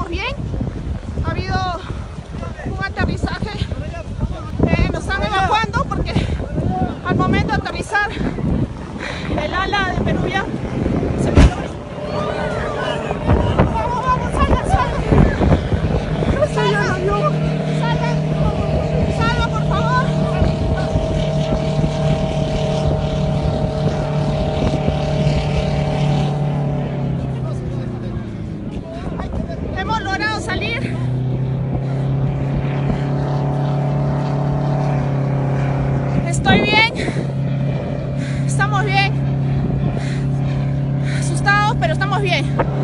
bien. Ha habido un aterrizaje. Nos están evacuando porque al momento de aterrizar el ala de Peruvian se quedó. Vamos, vamos, salgan, salgan. Salgan, salgan, por favor. Hemos logrado salir. Estoy bien. Estamos bien. Asustados, pero estamos bien.